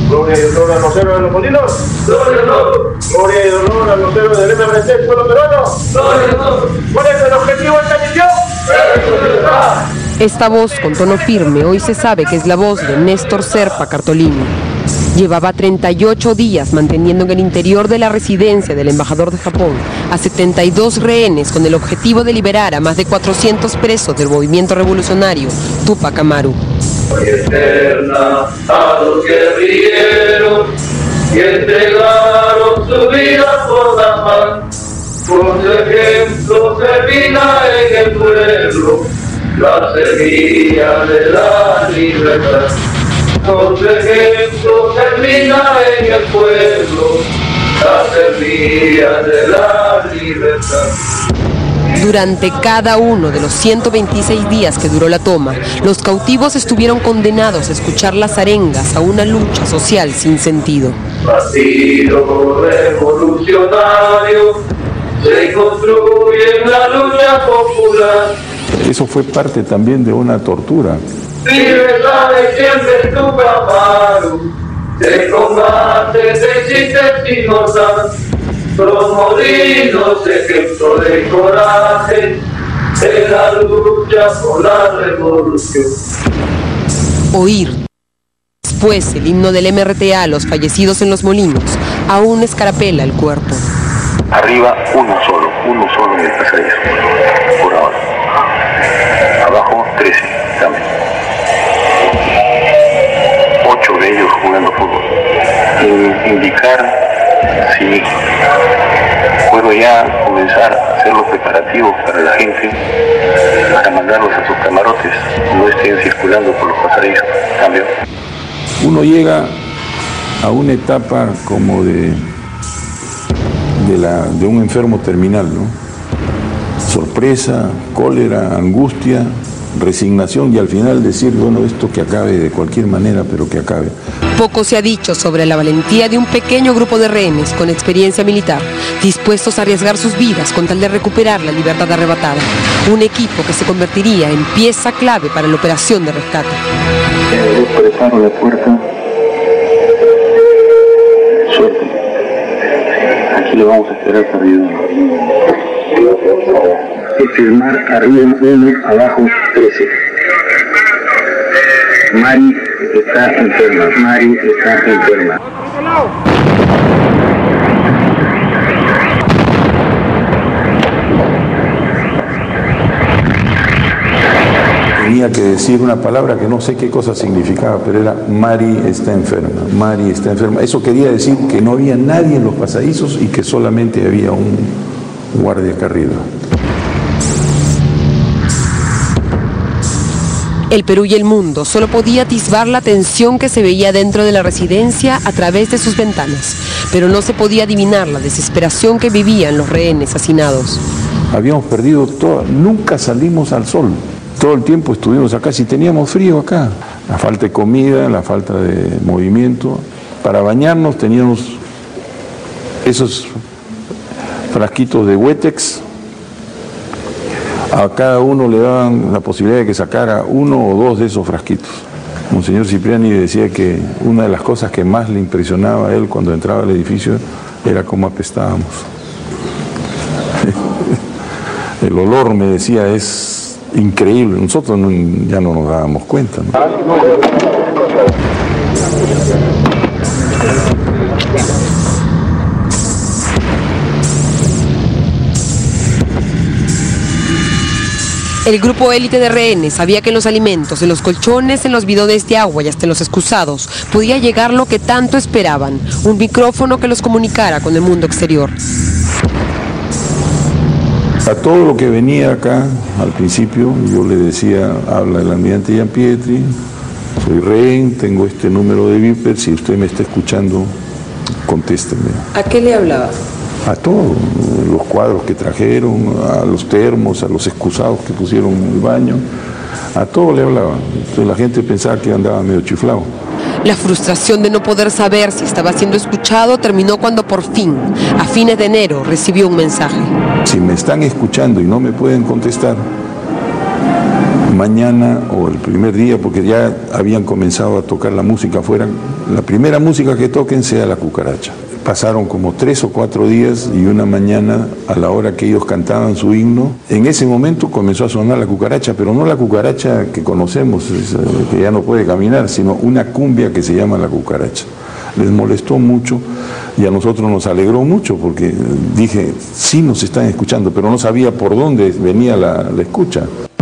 Gloria y honor a los héroes de los molinos. Gloria y honor. Gloria y honor a los héroes del MRC, pueblo peruano. Gloria y honor. ¿Cuál es el objetivo de esta misión? Esta voz con tono firme hoy se sabe que es la voz de Néstor Serpa Cartolini. Llevaba 38 días manteniendo en el interior de la residencia del embajador de Japón a 72 rehenes con el objetivo de liberar a más de 400 presos del movimiento revolucionario Túpac Amaru. Y eterna a los guerrilleros que entregaron su vida por la paz. Con su ejemplo germina en el pueblo la semilla de la libertad. Con su ejemplo germina en el pueblo la semilla de la libertad. Durante cada uno de los 126 días que duró la toma, los cautivos estuvieron condenados a escuchar las arengas a una lucha social sin sentido. Partido revolucionario se construye en la lucha popular. Eso fue parte también de una tortura. Vive la siempre tu Amaru, de combate, de existencia inmortal. Promolinos, ejemplo de coraje en la lucha por la revolución. Oír después el himno del MRTA a los fallecidos en los molinos aún escarapela el cuerpo. Arriba uno solo en el pasadizo, por ahora. Abajo 13 también. 8 de ellos jugando fútbol. Indicar si puedo ya comenzar a hacer los preparativos para la gente, para mandarlos a sus camarotes, no estén circulando por los pasadizos. Cambio. Uno llega a una etapa como de un enfermo terminal, ¿no? Sorpresa, cólera, angustia, resignación y al final decir, bueno, esto que acabe de cualquier manera, pero que acabe. Poco se ha dicho sobre la valentía de un pequeño grupo de rehenes con experiencia militar, dispuestos a arriesgar sus vidas con tal de recuperar la libertad arrebatada. Un equipo que se convertiría en pieza clave para la operación de rescate. Preparo la puerta. Suerte. Aquí lo vamos a esperar para ayudar. Firmar arriba 1, abajo 13. Mari está enferma. Mari está enferma. Tenía que decir una palabra que no sé qué cosa significaba, pero era Mari está enferma, Mari está enferma. Eso quería decir que no había nadie en los pasadizos y que solamente había un guardia acá arriba. El Perú y el mundo solo podía atisbar la tensión que se veía dentro de la residencia a través de sus ventanas, pero no se podía adivinar la desesperación que vivían los rehenes hacinados. Habíamos perdido todo, nunca salimos al sol. Todo el tiempo estuvimos acá, si teníamos frío acá. La falta de comida, la falta de movimiento. Para bañarnos teníamos esos frasquitos de Wetex. A cada uno le daban la posibilidad de que sacara 1 o 2 de esos frasquitos. Monseñor Cipriani decía que una de las cosas que más le impresionaba a él cuando entraba al edificio era cómo apestábamos. El olor, me decía, es increíble. Nosotros ya no nos dábamos cuenta, ¿no? El grupo élite de rehenes sabía que en los alimentos, en los colchones, en los bidones de agua y hasta en los excusados podía llegar lo que tanto esperaban, un micrófono que los comunicara con el mundo exterior. A todo lo que venía acá, al principio, yo le decía, habla el almirante Gianpietri, soy rehén, tengo este número de Viper, si usted me está escuchando, contésteme. ¿A qué le hablaba? A todo, los cuadros que trajeron, a los termos, a los excusados que pusieron en el baño, a todo le hablaba. Entonces la gente pensaba que andaba medio chiflado. La frustración de no poder saber si estaba siendo escuchado terminó cuando por fin, a fines de enero, recibió un mensaje. Si me están escuchando y no me pueden contestar, mañana o el primer día, porque ya habían comenzado a tocar la música afuera, la primera música que toquen sea la cucaracha. Pasaron como 3 o 4 días y una mañana, a la hora que ellos cantaban su himno, en ese momento comenzó a sonar la cucaracha, pero no la cucaracha que conocemos, que ya no puede caminar, sino una cumbia que se llama la cucaracha. Les molestó mucho y a nosotros nos alegró mucho porque dije, sí nos están escuchando, pero no sabía por dónde venía la escucha.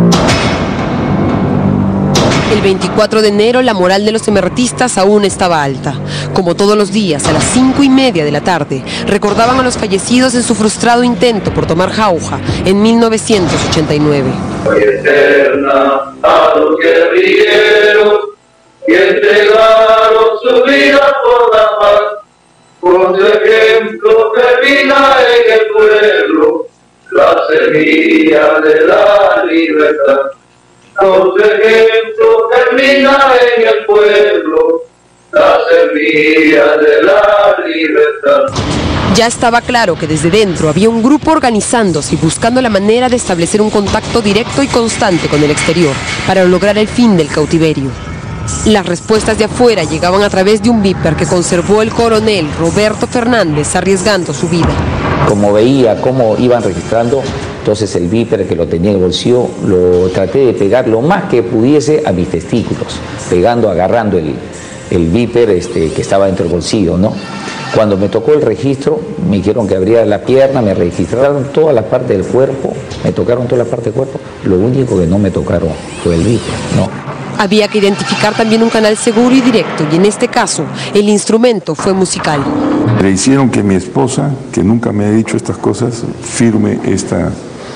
El 24 de enero la moral de los emertistas aún estaba alta. Como todos los días, a las 5:30 de la tarde, recordaban a los fallecidos en su frustrado intento por tomar Jauja en 1989. Eterna a los guerrilleros que entregaron su vida por la paz, con su ejemplo termina en el pueblo la semilla de la libertad. Con su ejemplo termina en el pueblo la semilla de la libertad. Ya estaba claro que desde dentro había un grupo organizándose y buscando la manera de establecer un contacto directo y constante con el exterior para lograr el fin del cautiverio. Las respuestas de afuera llegaban a través de un viper que conservó el coronel Roberto Fernández arriesgando su vida. Como veía cómo iban registrando, entonces el viper que lo tenía en el bolsillo lo traté de pegar lo más que pudiese a mis testículos, agarrando el viper que estaba dentro del bolsillo, ¿no? Cuando me tocó el registro, me dijeron que abría la pierna, me registraron todas las partes del cuerpo, me tocaron toda la parte del cuerpo, lo único que no me tocaron fue el viper, ¿no? Había que identificar también un canal seguro y directo, y en este caso, el instrumento fue musical. Le hicieron que mi esposa, que nunca me ha dicho estas cosas, firme esta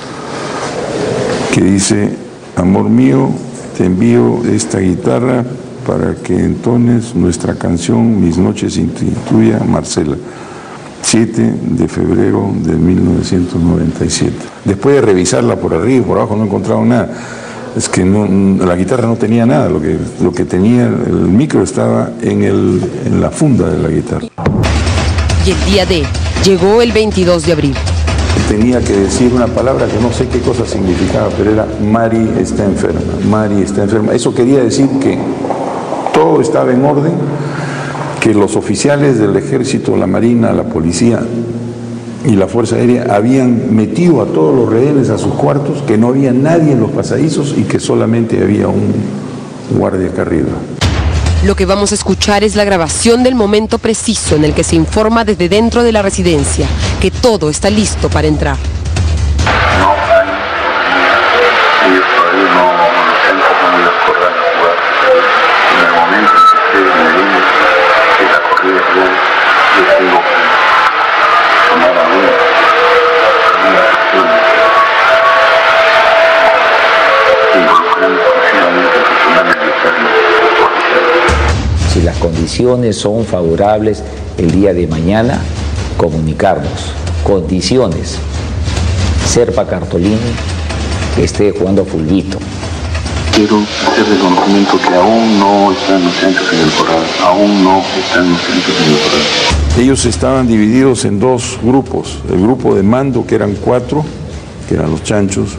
que dice: amor mío, te envío esta guitarra para que entones nuestra canción Mis noches sin ti, tuya, Marcela. 7 de febrero de 1997. Después de revisarla por arriba y por abajo no he encontrado nada. Es que la guitarra no tenía nada, lo que tenía, el micro estaba en la funda de la guitarra. Y el día D llegó el 22 de abril. Tenía que decir una palabra que no sé qué cosa significaba, pero era Mari está enferma, Mari está enferma. Eso quería decir que todo estaba en orden, que los oficiales del ejército, la marina, la policía y la Fuerza Aérea habían metido a todos los rehenes a sus cuartos, que no había nadie en los pasadizos y que solamente había un guardia acá arriba. Lo que vamos a escuchar es la grabación del momento preciso en el que se informa desde dentro de la residencia que todo está listo para entrar. No hay, ellos todavía no se han cogido las corridas a jugar. En el momento en que ustedes me digan que la corrida yo tengo que tomar a una acción involucrando exclusivamente al personal militar y policial. Si las condiciones son favorables el día de mañana, comunicarnos. Condiciones: Serpa Cartolini esté jugando fulbito. Quiero hacer reconocimiento que aún no están los chanchos en el corral, aún no están los chanchos en el corral. Ellos estaban divididos en 2 grupos, el grupo de mando, que eran 4, que eran los chanchos,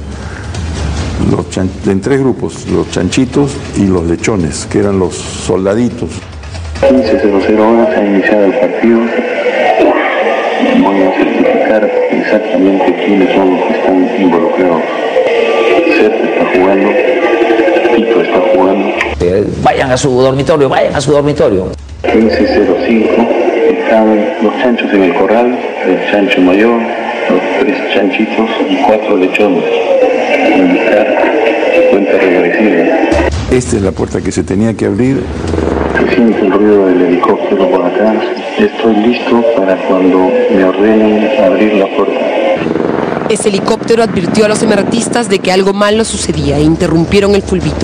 en 3 grupos, los chanchitos y los lechones, que eran los soldaditos. 15:00 horas ha iniciado el partido. Voy a certificar exactamente quiénes son los que están involucrados. Serpa está jugando, Tito está jugando. Vayan a su dormitorio, vayan a su dormitorio. 15:05 estaban los chanchos en el corral, el chancho mayor, los 3 chanchitos y 4 lechones. Indicar cuenta regresiva. Esta es la puerta que se tenía que abrir. Se siente el ruido del helicóptero por acá. Estoy listo para cuando me ordenen abrir la puerta. Ese helicóptero advirtió a los emertistas de que algo malo sucedía e interrumpieron el fulbito.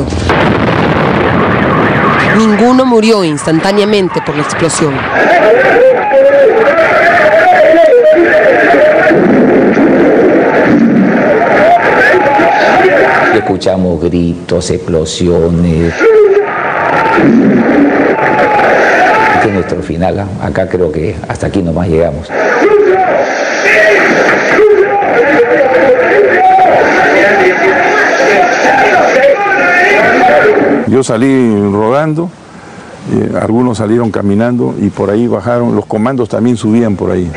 Ninguno murió instantáneamente por la explosión. Escuchamos gritos, explosiones. Este es nuestro final, ¿eh? Acá creo que hasta aquí nomás llegamos. Yo salí rodando, algunos salieron caminando y por ahí bajaron, los comandos también subían por ahí.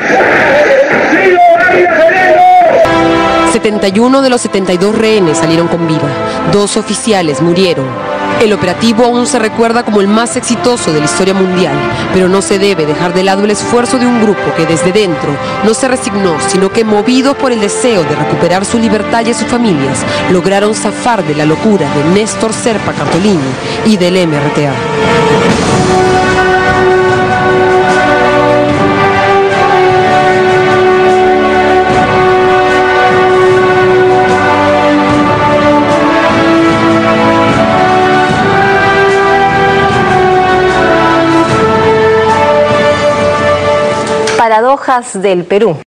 71 de los 72 rehenes salieron con vida, 2 oficiales murieron. El operativo aún se recuerda como el más exitoso de la historia mundial, pero no se debe dejar de lado el esfuerzo de un grupo que desde dentro no se resignó, sino que movidos por el deseo de recuperar su libertad y a sus familias, lograron zafar de la locura de Néstor Serpa Cartolini y del MRTA. Paradojas del Perú.